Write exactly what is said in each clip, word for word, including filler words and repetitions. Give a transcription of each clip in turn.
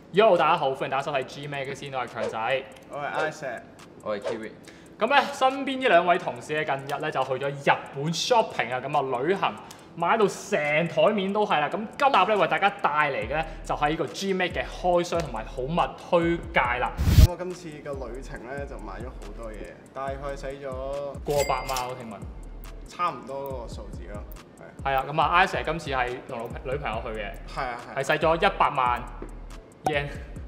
Yo， 大家好，歡迎大家收睇 G Magazine，我係強仔， 我係 Isaac， 我係 Kiri。 咁咧，身邊呢兩位同事咧，近日咧就去咗日本 shopping 啊，咁啊旅行買到成台面都係啦。咁今集咧為大家帶嚟嘅咧就係呢個 G Mag 嘅開箱同埋好物推介啦。 咁我今次嘅旅程咧就買咗好多嘢，大概使咗過百萬我聽聞。 差唔多嗰個數字咯。係。 係啊，咁啊 Isaac 今次係同女朋友去嘅。 係啊係。 係使咗一百萬 yen。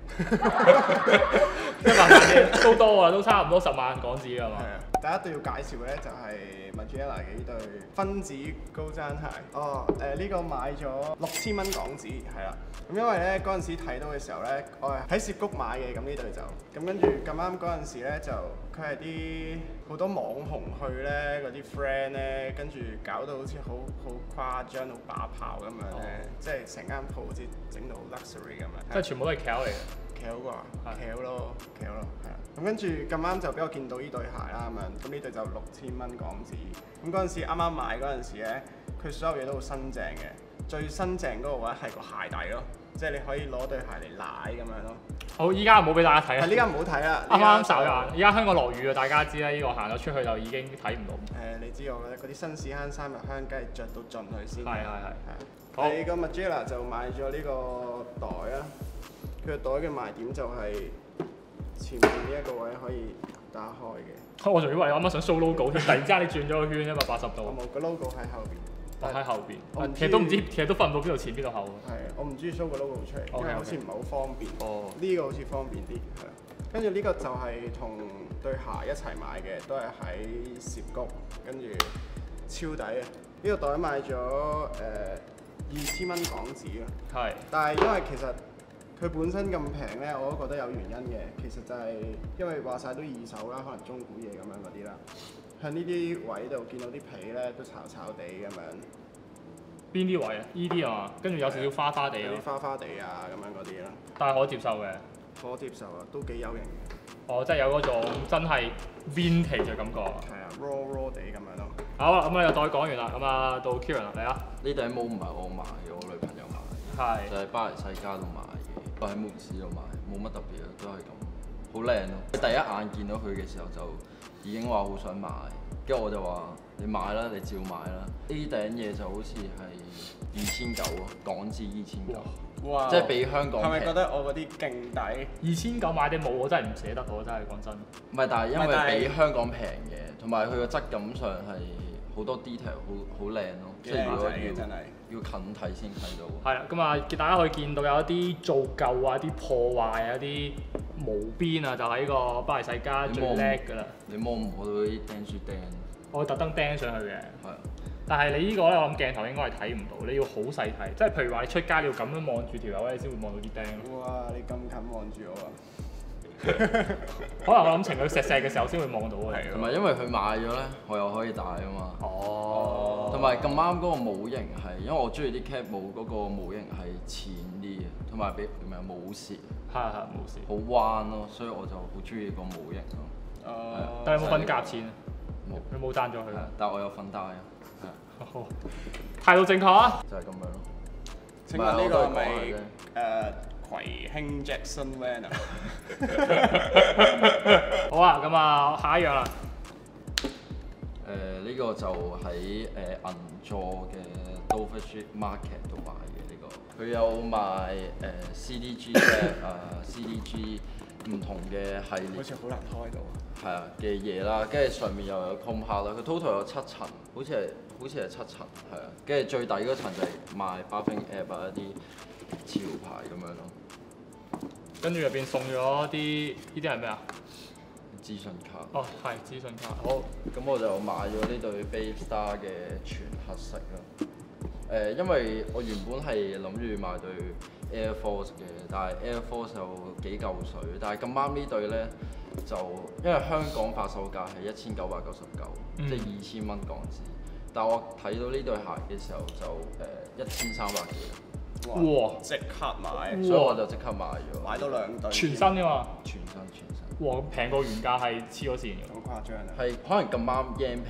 一百萬 yen 都多啊，都差唔多十萬港紙㗎嘛。 係啊。第一對要介紹嘅咧就係 Margiela 嘅呢對分子高踭鞋。哦，誒、呃、呢、呢個買咗六千蚊港紙，係啦。咁因為咧嗰陣時睇到嘅時候咧，我係喺涉谷買嘅，咁呢對就咁跟住咁啱嗰陣時咧就佢係啲好多網紅去咧嗰啲 friend 咧，跟住搞到好似好好誇張、好把炮咁樣咧，即係成間鋪好似整到好 luxury 咁樣。 即係全部都係橋嚟嘅。 橋啩，橋咯，橋咯，係啊。咁跟住咁啱就俾我見到呢對鞋啦，咁樣，咁呢對就六千蚊港紙。咁嗰陣時啱啱買嗰陣時咧，佢所有嘢都好新淨嘅，最新淨嗰個位係個鞋底咯，即係你可以攞對鞋嚟舐咁樣咯。 好，依家唔好俾大家睇啦。 係呢間唔好睇啦， 啱啱睄眼。而家香港落雨啊，大家知啦，呢、呢個行咗出去就已經睇唔到。 誒、呃，你知我覺得嗰啲新屎坑三日香，梗係着到盡佢先。 係係係。 係。第二個 Margiela 就買咗呢個袋啊。佢個袋嘅賣點就係前面呢一個位可以打開嘅。 我仲以為你啱啱想 show logo 添，突然之間你轉咗個圈一百八十度。 我冇個 logo 喺後邊。 我喺後邊。其實都唔知，其實都分唔到邊度前邊度後。 係，我唔中意 show 個 logo 出嚟，因為好似唔係好方便。 哦。呢個好似方便啲，係啦。跟住呢個就係同對鞋一齊買嘅，都係喺涉谷，跟住超抵啊！呢、這個袋買咗誒二千蚊港紙咯。係。但係因為其實佢本身咁平咧，我都覺得有原因嘅。其實就係因為話晒都二手啦，可能中古嘢咁樣嗰啲啦。向呢啲位度見到啲皮咧都巢巢地咁樣。 邊啲位啊？依啲啊，跟住有少少花花地有啲花花地啊咁樣嗰啲啦。但係可接受嘅。 可接受啊，都幾有型嘅。 哦，即係有嗰種真係 vintage 嘅感覺。 係啊 ，raw raw 地咁樣咯。 好啦，咁啊，個袋講完啦，咁啊到 Kieran 啦，嚟啊！ 呢頂帽唔係我買嘅，我女朋友買嘅。係。就喺巴黎世家度買嘅，我喺門市度買，冇乜特別啊，都係咁，好靚咯。第一眼見到佢嘅時候就已經話好想買，跟住我就話你買啦，你照買啦。呢頂嘢就好似係二千九啊，港紙二千九。哇！即係比香港平。係咪覺得我嗰啲勁抵？ 二千九買啲帽我真係唔捨得，我真係講真。 唔係，但係因為比香港平嘅，同埋佢個質感上係好多 detail，好好靚咯。即係如果要真係要近睇先睇到。 係啦，咁啊，大家可以見到有一啲做舊啊、啲破壞啊、啲毛邊啊，就喺個巴黎世家最叻㗎啦。 你摸唔摸到啲釘書釘？ 我會特登釘上去嘅。 係。但係你呢個咧，我諗鏡頭應該係睇唔到，你要好細睇，即係譬如話你出街你要咁樣望住條友咧，你先會望到啲釘。 哇！你咁近望住我啊！ 可能我諗情侶錫錫嘅時候先會望到嘅。 同埋因為佢買咗咧，我又可以戴啊嘛。 哦。 同埋咁啱嗰個模型係，因為我中意啲 cap 帽嗰個模型係淺啲嘅，同埋比唔係冇蝕。 係係冇蝕。 好彎咯，所以我就好中意個模型咯。 哦。但係有冇分夾錢啊？ 冇。 你冇贊咗佢？ 但係我有份戴啊。 好，態度正確啊！ 就係咁樣咯。 請問呢個係咪誒葵興 Jackson Wang 啊？ 好啊，咁啊，下一樣啦。 誒呢個就喺誒銀座嘅 Dover Street Market 度買嘅呢個。佢有賣誒 C D G 嘅誒 C D G 唔同嘅系列。 好似好難開到。 係啊嘅嘢啦，跟住上面又有 com 卡啦，佢 total 有七層，好似係好似係七層，係啊，跟住最底嗰層就係賣 Bathing Ape 啊一啲潮牌咁樣咯。 跟住入邊送咗啲呢啲係咩啊？ 資訊卡。哦， 係資訊卡。好， 咁我就買咗呢對 Babestar 嘅全黑色啦。誒、呃，因為我原本係諗住買對 Air Force 嘅，但係 Air Force 就幾嚿水，但係咁啱呢對咧就因為香港發售價係一千九百九十九，即係二千蚊港紙。但我睇到呢對鞋嘅時候就誒一千三百幾。 哇！ 即刻買， 所以我就即刻買咗。 買到兩對。 全新㗎嘛？ 全新全新。 哇！平過原價係黐咗線嘅。 好誇張啊！ 係可能咁啱 yen 平啊。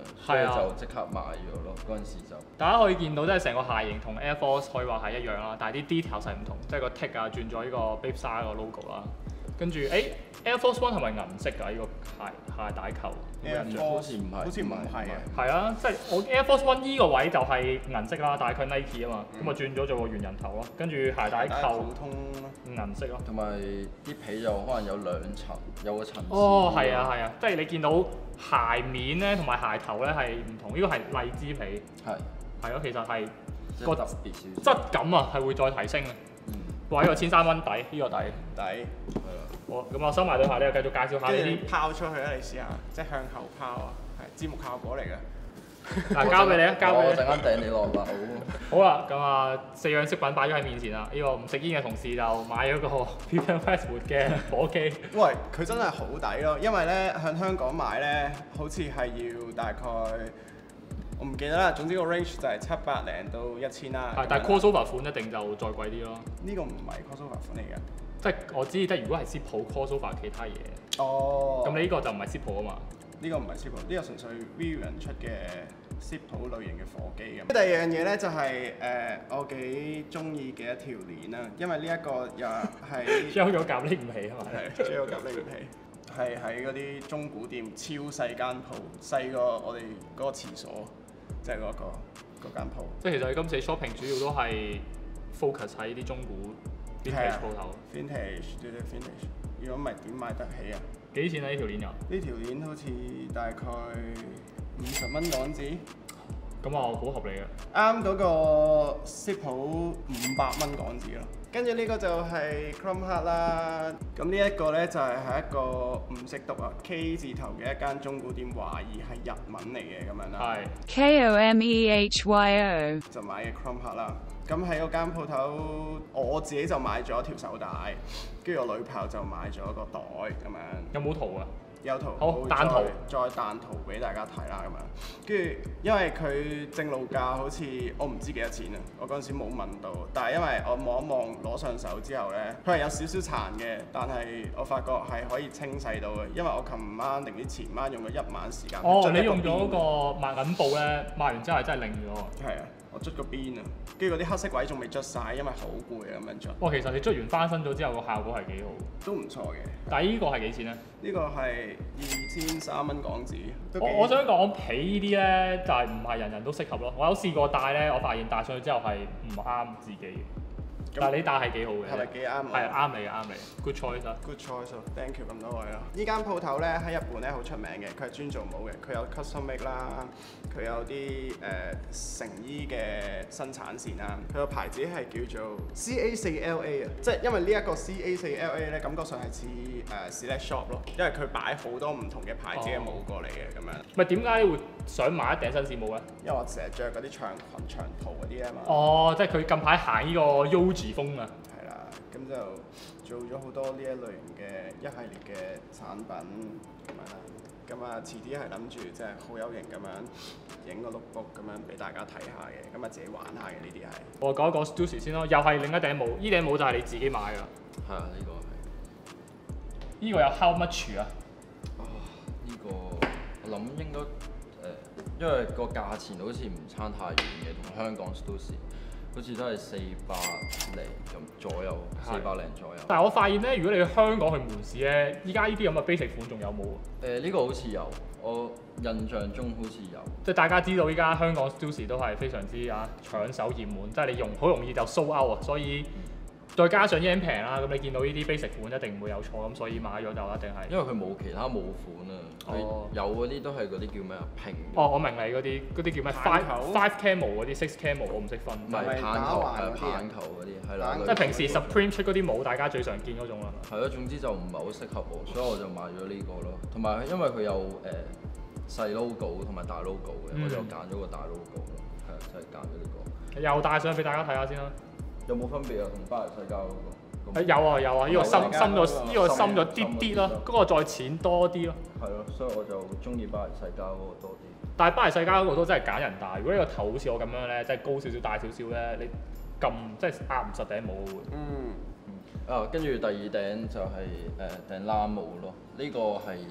嘅，所以就即刻買咗咯。嗰陣時就大家可以見到，即係成個鞋型同 Air Force 可以話係一樣啦，但係啲 detail 係唔同，即係個 tick 啊轉咗呢個 Bape Star 個 logo 啦。跟住誒 Air Force One 係咪銀色㗎？呢、這個鞋鞋帶扣有冇印象？ 好似唔係， 好似唔係啊。 係啊，即係我 Air Force One 依個位就係銀色啦，但係佢 Nike 啊嘛，咁啊、嗯、轉咗做個圓人頭咯，跟住鞋帶扣普通銀色咯， 同埋啲皮就可能有兩層，有個層次。 哦，係啊係啊，即係你見到鞋面咧同埋鞋頭咧係唔同，呢、這個係荔枝皮，係係咯，其實係個特別少少質感啊係會再提升嘅。嗯，哇！呢、這個千三蚊底，呢、這個底底係啦。好，咁我收埋對鞋，你又繼續介紹下呢啲拋出去啦，你試下，即係向後拋啊，係節目效果嚟嘅。 嗱，交俾你啊，交俾你。 我陣間掟你落樓。 好啦，咁啊，四樣飾品擺咗喺面前啦。呢、這個唔食煙嘅同事就買咗個 Vivienne Westwood 嘅火機。 喂，佢真係好抵咯，因為咧喺香港買咧，好似係要大概我唔記得啦，總之個 range 就係七百零到一千啦。 係，但係 crossover 款一定就再貴啲咯。 呢個唔係 crossover 款嚟嘅。 即係我知，即係如果係 Zippo crossover 其他嘢。 哦。咁你呢個就唔係 Zippo 啊嘛？ 呢個唔係 Zippo，呢個純粹 Vivienne 出嘅 Zippo 類型嘅火機咁。第二樣嘢咧就係、是、誒、呃、我幾中意嘅一條鏈啦，因為呢一個又係將咗夾拎唔起啊嘛。 係，將咗夾拎唔起。係喺嗰啲中古店超細間鋪，細過我哋嗰個廁所，即係嗰個嗰間鋪。 即係其實你今次 shopping 主要都係 focus 喺啲中古 vintage 鋪頭。 vintage，對對 vintage。如果唔係點買得起啊？ 幾錢啊？呢條鏈又？ 呢條鏈好似大概五十蚊港紙。 咁啊，好合理嘅。 啱嗰個 Zippo 五百蚊港紙咯。跟住呢個就係 Chrome Heart 啦。咁呢一個咧就係喺一個唔識讀啊 K 字頭嘅一間中古店，懷疑係日文嚟嘅咁樣啦。 係。 K O M E H Y O。 就買嘅 Chrome Heart 啦。咁喺嗰間鋪頭，我自己就買咗條手帶，跟住我女朋友就買咗個袋咁樣。 有冇圖啊？ 有圖， 好彈圖， 再彈圖俾大家睇啦咁樣。跟住因為佢正路價好似我唔知幾多錢啊，我嗰陣時冇問到。但係因為我望一望攞上手之後咧，佢係有少少殘嘅，但係我發覺係可以清洗到嘅，因為我琴晚定啲前晚用咗一晚時間。 哦，你用咗嗰個抹銀布咧，抹完之後係真係擰咗。 係啊。我捽個邊啊，跟住嗰啲黑色位仲未捽晒，因為好攰啊咁樣捽。 哇，其實你捽完翻身咗之後，個效果係幾好， 都唔錯嘅。 但係呢個係幾錢咧？ 呢個係二千三蚊港紙。 我我想講皮呢啲咧，就係唔係人人都適合咯。我有試過戴咧，我發現戴上去之後係唔啱自己嘅。但係你戴係幾好嘅， 係咪幾啱？ 係啱你嘅，啱你。Good choice 啊 ！Good choice，thank you 咁多位咯。呢間鋪頭咧喺日本咧好出名嘅，佢係專做帽嘅，佢有 custom make 啦，佢有啲誒、呃、成衣嘅生產線啦。佢個牌子係叫做 C A 四 L A 啊，即係因為呢一個 C A 四 L A 咧感覺上係似誒 select shop 咯，因為佢擺好多唔同嘅牌子嘅帽過嚟嘅咁樣。 咪點解你會想買一頂紳士帽咧？ 因為我成日着嗰啲長裙長袍嗰啲啊嘛。 哦，即係佢近排行呢個 Yohji 風啊。 係啦，咁就做咗好多呢一類型嘅一系列嘅產品咁樣啦。咁啊，遲啲係諗住即係好有型咁樣影個 lookbook 咁樣俾大家睇下嘅，咁啊自己玩下嘅呢啲係。我講一講 Stussy 先咯，又係另一頂帽，呢頂帽就係你自己買㗎。 係啊，呢、這個係。 呢個有 how much 啊？ 啊，呢、這個我諗應該誒、呃，因為個價錢好似唔差太遠嘅，同香港 Stussy。好似都係四百零咁左右，四百零左右。 但係我發現咧，如果你去香港去門市咧，依家呢啲咁嘅 basic 款仲有冇啊？ 誒呢、呃呢個好似有，我印象中好似有。 即係大家知道依家香港 Stussy 都係非常之啊搶手熱門，即係你用好容易就 sold out 啊，所以。嗯再加上 yen 平啦，咁你見到呢啲 basic 款一定唔會有錯，咁所以買咗就一定係。 因為佢冇其他帽款啊，佢、哦、有嗰啲都係嗰啲叫咩啊平。 哦，我明你嗰啲嗰啲叫咩 five five camo 嗰啲 six camo 我唔識分。 唔係棒球係棒球嗰啲係啦。 即係平時 Supreme 出嗰啲帽，大家最常見嗰種啦。 係咯，總之就唔係好適合我，所以我就買咗呢個咯。同埋因為佢有誒細、呃、logo 同埋大 logo 嘅，嗯、我就揀咗個大 logo 咯。係啊，就係揀咗呢個。又戴上俾大家睇下先啦。 有冇分別啊？同巴黎世家嗰、那個？ 誒有啊有啊，呢、這個深深咗，呢個深咗啲啲咯，嗰個再淺多啲咯。係咯，所以我就中意巴黎世家嗰個多啲。 但係巴黎世家嗰個都真係揀人戴，如果你個頭好似我咁樣咧，即係高少少大少少咧，你撳即係壓唔實頂帽會。嗯。 啊，跟住第二頂就係誒頂冷帽咯，呢、這個係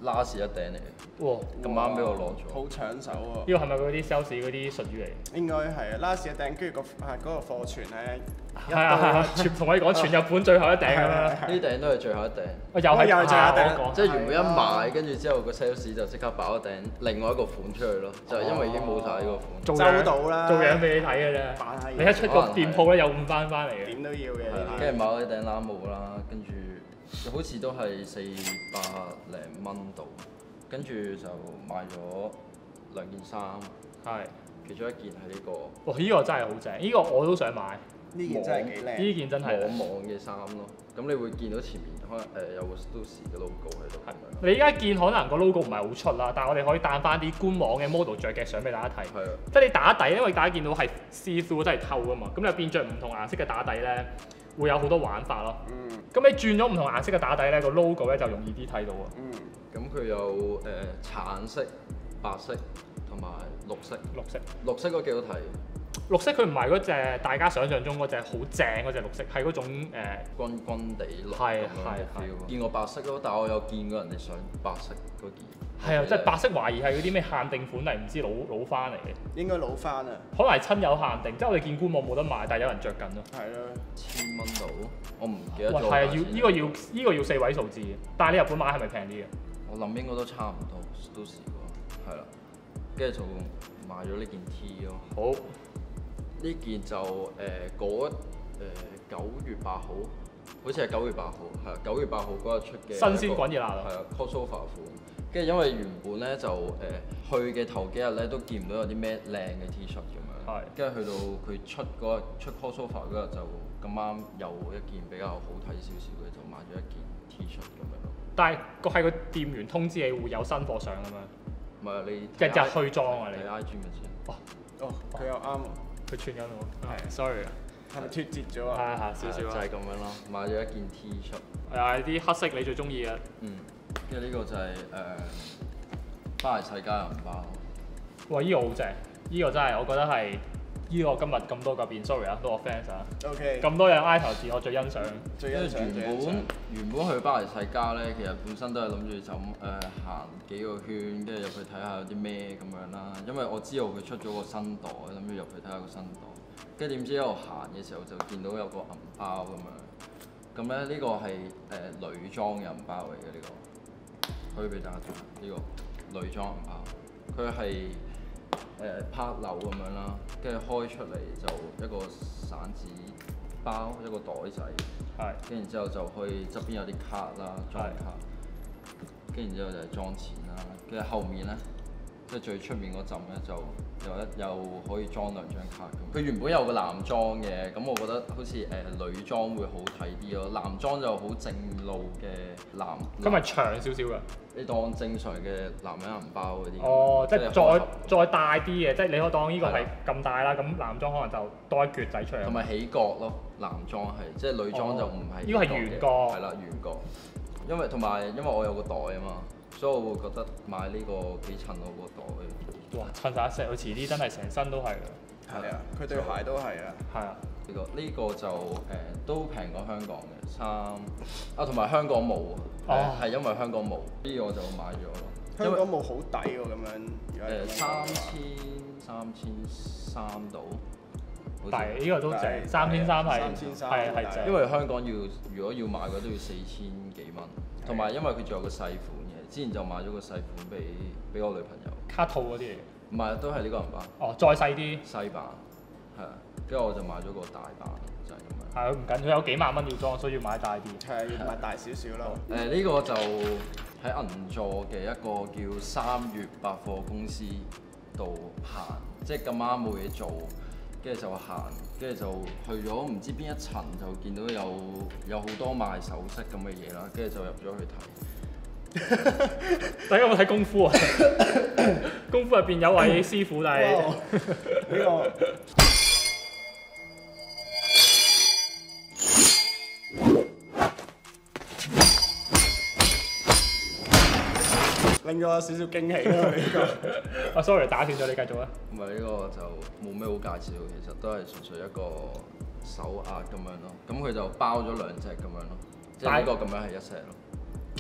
last 一頂嚟嘅， 哇！ 咁啱俾我攞咗。 好搶手喎！ 呢個係咪嗰啲 sales 嗰啲術語嚟？ 應該係啊，last 一頂，跟住個啊嗰個貨存咧， 係啊係啊，全同我哋講全日本最後一頂咁樣。 呢頂都係最後一頂， 又係又係最後一頂我講即係原本一買，跟住之後個 sales 就即刻爆一頂另外一個款出去咯，就係因為已經冇晒呢個款。 做周到啦， 做樣俾你睇嘅啫。 扮下嘢你一出個店鋪咧，又換翻翻嚟嘅。 點都要嘅係啦呢，啲。 跟住買咗一頂冷帽啦，跟住好似都係四百零蚊度，跟住就買咗兩件衫， 係。 其中一件係呢個哇！呢個真係好正，呢個我都想買。 呢件真係幾靚。 呢件真係。 網網嘅衫咯，咁你會見到前面可能誒有個 Stussy 嘅 logo 喺度咁樣。 你而家見可能個 logo 唔係好出啦，但係我哋可以彈翻啲官網嘅 model 着嘅相俾大家睇。 係啊， 即係你打底，因為大家見到係 see through 真係透噶嘛，咁你變着唔同顏色嘅打底咧，會有好多玩法咯。 嗯咁你轉咗唔同顏色嘅打底咧，個 logo 咧就容易啲睇到啊。 嗯， 咁佢有誒、呃、橙色、白色同埋綠色。 綠色， 綠色嗰幾好睇， 綠色佢唔係嗰隻大家想象中嗰隻好正嗰隻綠色，係嗰種誒、呃軍軍地綠係咁樣嘅係 feel。見過白色咯，但係我有見過人哋上白色嗰件。 係啊，即係白色懷疑係嗰啲咩限定款嚟，唔知老老翻嚟嘅， 應該老翻啊。 可能係親友限定，即係我哋見官網冇得賣，但係有人着緊咯。 係咯， 千蚊度，我唔記得喂， 咗。 係啊，要呢個要呢個要四位數字嘅，但係你日本買係咪平啲嘅？ 我諗應該都差唔多，都試過，係啦。跟住就買咗呢件 T 咯。 好， 呢件就誒嗰誒九月八號，好似係九月八號，係啊九月八號嗰日出嘅新鮮滾熱辣啊！ 係啊 crossover 款。跟住因為原本咧就誒、呃、去嘅頭幾日咧都見唔到有啲咩靚嘅 T 恤咁樣， 係跟住去到佢出嗰日出 crossover 嗰日就咁啱有一件比較好睇少少嘅，就買咗一件 T 恤咁樣咯。 但係個係個店員通知你會有新貨上咁樣， 唔係你日日去裝啊你睇 I G 咪先。 哦，佢又啱喎， 佢串緊我， 係 ，sorry 啊， 係咪脫節咗啊？ 係係少少就係啊， 咁樣咯，買咗一件 T 恤。 係啊啲黑色你最中意嘅， 嗯，跟住呢個就係、誒、巴黎世家銀包。 哇！依個好正，依個真係我覺得係依個今日咁多個變，sorry 啊，都我 fans 啊， OK， 咁多樣 item 字我最欣賞。 最因為欣賞最原欣賞本原本去巴黎世家咧，其實本身都係諗住就咁誒行幾個圈，跟住入去睇下有啲咩咁樣啦。因為我知道佢出咗個新袋，諗住入去睇下個新袋。跟住點知一路行嘅時候就見到有個銀包咁樣。咁咧呢個係誒、呃、女裝嘅銀包嚟嘅呢個，可以俾大家睇下呢個女裝銀包。佢係誒拍鈕咁樣啦，跟住開出嚟就一個散紙包，一個袋仔。 係， 跟住之後就可以側邊有啲卡啦，裝卡，跟住之後就係裝錢啦，跟住後面咧，即係最出面嗰陣咧就有一有可以裝兩張卡咁。佢原本有個男裝嘅，咁我覺得好似誒、呃、女裝會好睇啲咯，男裝就好正路嘅男。 咁咪長少少㗎。 你當正常嘅男人銀包嗰啲。 哦，即係開再合再大啲嘅，即係你可以當呢個係係咁大啦，咁男裝可能就多一橛仔出嚟。 同埋起角咯，男裝係，即係女裝就唔係。 呢個係圓角係啦，圓角。因為同埋因為我有個袋啊嘛，所以我會覺得買呢個幾襯我個袋。 哇！襯晒一隻，佢遲啲真係成身都係㗎。 係啊，佢對鞋都係啊。 係啊， 呢、個呢、個就誒、呃都平過香港嘅衫啊，同埋香港冇啊， 哦係、因為香港冇，呢個我就買咗咯。因為香港冇好抵喎，咁樣。如果係咁樣誒三講千三千三度，好似但係呢個都正， 係三千三係三千三係係正。 因為香港要如果要買嘅都要四千幾蚊，同埋因為佢仲有個細款嘅，之前就買咗個細款俾俾我女朋友， 卡套嗰啲嚟嘅。 唔係都係呢個銀包哦，再細啲。 西版，係啊，跟住我就買咗個大版，就係、咁樣。 係，唔緊要，有幾萬蚊要裝，所以要買大啲。 係啊，要買大少少咯。 誒呢、個就喺銀座嘅一個叫三月百貨公司度行，即係咁啱冇嘢做，跟住就行，跟住就去咗唔知邊一層，就見到有有好多賣首飾咁嘅嘢啦，跟住就入咗去睇。 大家有冇睇功夫啊？功夫入邊有位師傅，但係哇！呢個令咗我少少驚喜咯，呢個。 啊，sorry，打斷咗你，繼續啊。 唔係呢個就冇咩好介紹，其實都係純粹一個手鐲咁樣咯。咁佢就包咗兩隻咁樣咯，即係呢個咁樣係一隻咯。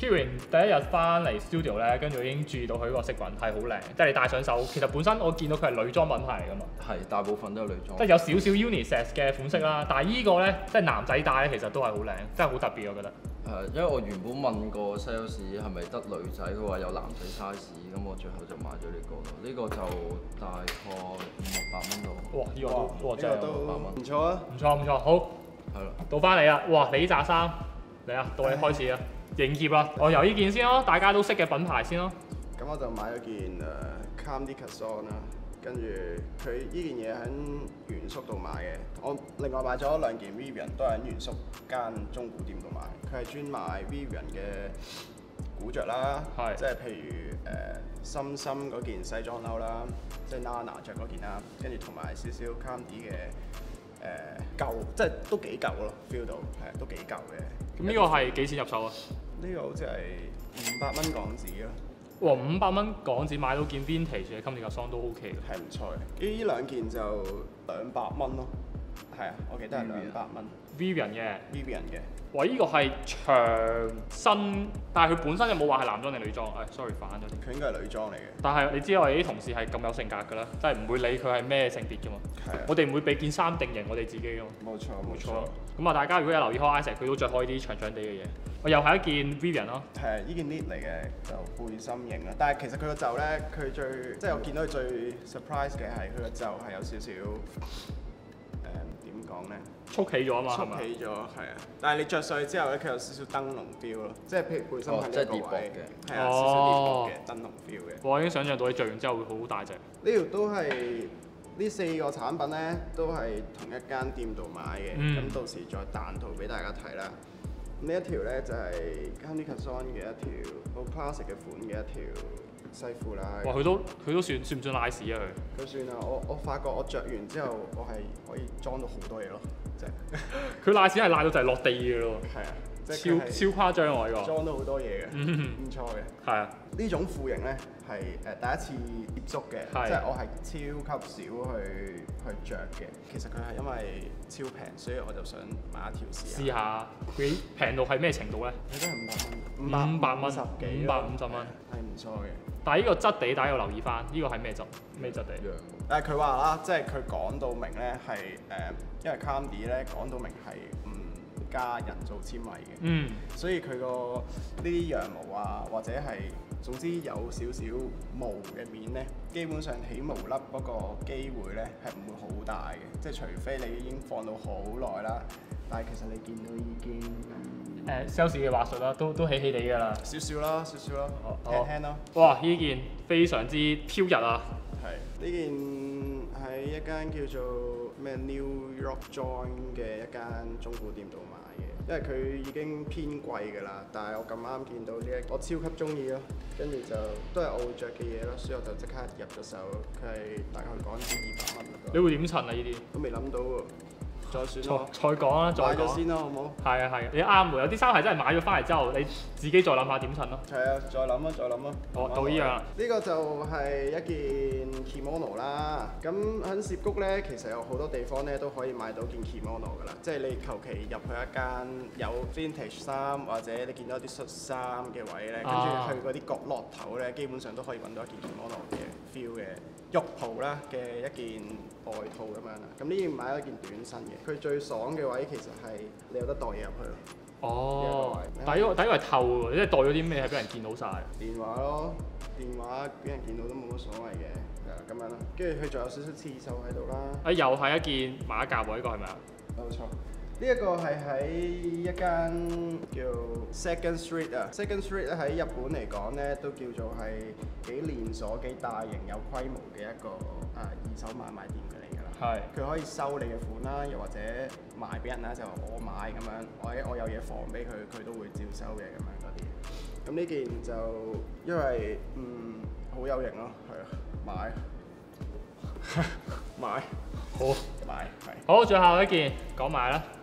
Kieran 第一日翻嚟 studio 咧，跟住已經注意到佢嗰個飾品係好靚，即係你戴上手，其實本身我見到佢係女裝品牌嚟㗎嘛， 係大部分都係女裝即係。有少少 unisex 嘅款式啦，但係依個咧即係男仔戴咧，其實都係好靚，真係好特別我覺得。 係，因為我原本問過 sales 係咪得女仔，佢話有男仔 size，咁我最後就買咗呢個咯。呢、呢個就大概五六百蚊度。 哇！呢、呢個都哇呢真係個都五百蚊唔錯啊！ 唔錯唔錯，好係咯， 到翻你啦！哇！你呢扎衫嚟啊，到你開始啦，迎業啦！我由呢件先咯，大家都識嘅品牌先咯。 咁我就買咗件誒 Comme des Garçons 啦，跟住佢呢件嘢喺原宿度買嘅。我另外買咗兩件 Vivian， 都係喺原宿間中古店度買。佢係專賣 Vivian 嘅古着啦， 係即係譬如誒、呃、深深嗰件西裝褸啦，即係 Nana 着嗰件啦，跟住同埋少少 Comme des 嘅誒舊，即係都幾舊咯 ，feel 到係都幾舊嘅。 咁呢個係幾錢入手啊？ 呢個好似係五百蚊港紙咯。 哇！五百蚊港紙買到件 vintage 嘅 Comme des Garçons都 OK 嘅。 係唔錯嘅，呢兩件就兩百蚊咯，係啊，我記得係兩百蚊 Vivian 嘅， Vivian 嘅， 哇！呢、個係長身，但係佢本身有冇話係男裝定女裝？誒、sorry 反咗添。 佢應該係女裝嚟嘅， 但係你知我哋啲同事係咁有性格㗎啦，真係唔會理佢係咩性別㗎嘛。 係啊， 我哋唔會俾件衫定型我哋自己㗎嘛。 冇錯冇錯， 咁啊，大家如果有留意開 Isaac，佢都着開啲長長地嘅嘢。我又係一件 Vivian 咯。 係啊，呢件 knit 嚟嘅就背心型啦，但係其實佢個袖咧，佢最即係我見到佢最 surprise 嘅係佢個袖係有少少誒點講咧， 束起咗啊嘛，係束咪？ 起咗係啊，但係你着上去之後咧，佢有少少燈籠 feel 咯，即係譬如背心哦即係係呢個位疊薄嘅， 係啊，少少疊薄嘅燈籠 feel 嘅。 我已經想象到你着完之後會好大隻。 呢條都係呢四個產品咧，都係同一間店度買嘅。咁、 嗯到時再彈圖俾大家睇啦。呢一條咧就係 Comme des Garçons 嘅一條好 classic 嘅款嘅一條西褲啦。 哇！佢都佢都算算唔算 nice 啊佢？ 佢算啦，我我發覺我着完之後，我係可以裝到好多嘢咯，即係佢 nice 係賴到就係落地嘅咯係啊，即喎， 係超超誇張喎呢個。 裝到好多嘢嘅， 嗯唔錯嘅。 係啊， 呢種褲型咧係誒第一次接觸嘅， 係即係我係超級少去去著嘅。其實佢係因為超平，所以我就想買一條試試下佢平到係咩程度咧？ 佢都係五百蚊， 五百蚊十幾五百五十蚊係唔錯嘅。 但係呢個質地大家要留意翻，呢個係咩質？咩質地？ 羊但係佢話啦，即係佢講到明咧係誒，因為 Comme des 咧講到明係唔加人造纖維嘅， 嗯， 所以佢個呢啲羊毛啊，或者係總之有少少毛嘅面咧，基本上起毛粒嗰個機會咧係唔會好大嘅，即係除非你已經放到好耐啦。但係其實你見到已經誒 sales 嘅話術啦，都都起起地㗎啦。 少少啦，少少啦， 好輕輕咯。 哇！呢件非常之飄逸啊！ 係呢件喺一間叫做咩 New York Joint 嘅一間中古店度買嘅，因為佢已經偏貴㗎啦。但係我咁啱見到呢一，我超級中意咯。跟住就都係我會着嘅嘢咯，所以我就即刻入咗手。佢係大概港紙二百蚊你會點襯啊？呢啲都未諗到喎，再算再咯， 再講啦，再講。 買咗先咯，好唔好？ 係啊係啊，你啱喎。有啲衫係真係買咗翻嚟之後，你自己再諗下點襯咯。 係啊，再諗啊，再諗啊。 好到呢樣啦。 呢個就係一件 kimono 啦。咁喺涉谷咧，其實有好多地方咧都可以買到件 kimono 噶啦。即係你求其入去一間有 vintage 衫，或者你見到啲恤衫嘅位咧，跟住啊去嗰啲角落頭咧，基本上都可以揾到一件 kimono 嘅 feel 嘅浴袍啦嘅一件外套咁樣啦。咁呢件買咗件短身嘅，佢最爽嘅位其實係你有得袋嘢入去咯。 哦呢一個位， 但係呢個但係呢個係透喎，即係袋咗啲咩係俾人見到晒。 電話咯，電話俾人見到都冇乜所謂嘅，係啦咁樣啦。跟住佢仲有少少刺繡喺度啦。 啊，又係一件馬甲喎，呢個係咪啊？ 冇錯，呢一個係喺一間叫 Second Street 啊。Second Street 咧喺日本嚟講咧，都叫做係幾連鎖、幾大型、有規模嘅一個啊二手買賣店嘅嚟㗎啦。 係。 佢可以收你嘅款啦，又或者賣俾人啦，就我買咁樣，或者我有嘢放俾佢，佢都會照收嘅咁樣嗰啲。咁呢件就因為嗯好有型咯，係啊，買買好， 買係。 好，最後一件講埋啦。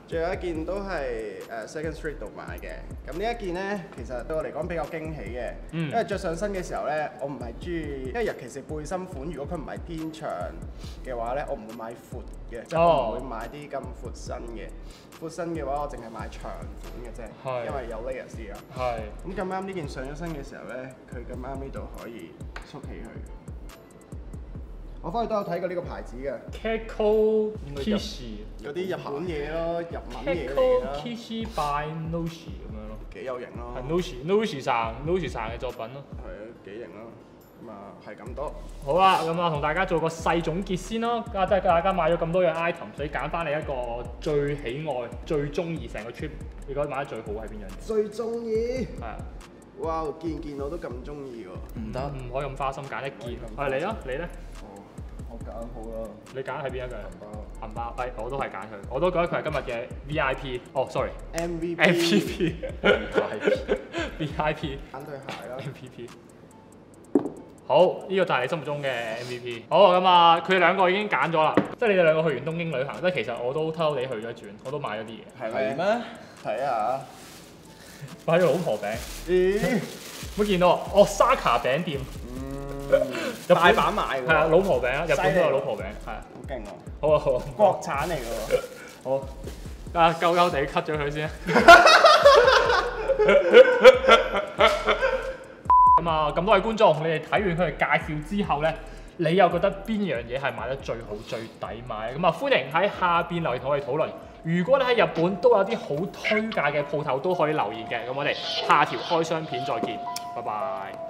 最後一件都係誒 Second Street 度買嘅。咁呢一件咧，其實對我嚟講比較驚喜嘅， 嗯因為着上身嘅時候咧，我唔係中意，因為尤其是背心款，如果佢唔係偏長嘅話咧，我唔會買闊嘅，即係我唔會買啲咁闊身嘅。闊身嘅話，我淨係買長款嘅啫， 係因為有 layers 啲啊。 係。 咁咁啱呢件上咗身嘅時候咧，佢咁啱呢度可以縮起佢。我翻去都有睇過呢個牌子嘅， Keko Kishi 有啲日本嘢咯，日文嘢嚟 Keko 啦， Kishi by Noshi 咁樣咯， 幾有型咯， 係 Noshi Noshi 上 Noshi 上嘅作品咯。 係啊，幾型咯。咁啊，係咁多。 好啦，咁啊同大家做個細總結先咯。啊，即係大家買咗咁多樣 item，所以揀翻你一個最喜愛、最中意成個 trip，你覺得買得最好係邊樣嘢？ 最中意。 係啊， 哇！件件我都咁中意喎。 唔得， 唔可以咁花心揀一件。係你啊，你咧？ 哦，我揀好啦。 你揀係邊一個？ 銀包。 銀包，係我都係揀佢，我都覺得佢係今日嘅 V I P。哦，sorry。 M V P。 M V P。 係 V I P。 揀對鞋啦。 M V P。好，呢、個就係你心目中嘅 M V P。好咁啊，佢哋兩個已經揀咗啦，即係你哋兩個去完東京旅行，即係其實我都偷偷地去咗一轉，我都買咗啲嘢。 係係咩？ 睇下。 買咗老婆餅， 咦？ 冇見到啊？哦，Saka 餅店， 嗯。 日本大把賣喎。 係啊，老婆餅啊，日本都有犀利老婆餅，係啊。 好勁喎！ 好啊好啊， 國產嚟嘅喎。 好啊，鳩鳩地 cut 咗佢先。咁啊，咁多位觀眾，你哋睇完佢哋介紹之後咧，你又覺得邊樣嘢係買得最好、最抵買？咁啊，歡迎喺下邊留言同我哋討論。如果你喺日本都有啲好推介嘅鋪頭，都可以留言嘅。咁我哋下條開箱片再見，拜拜。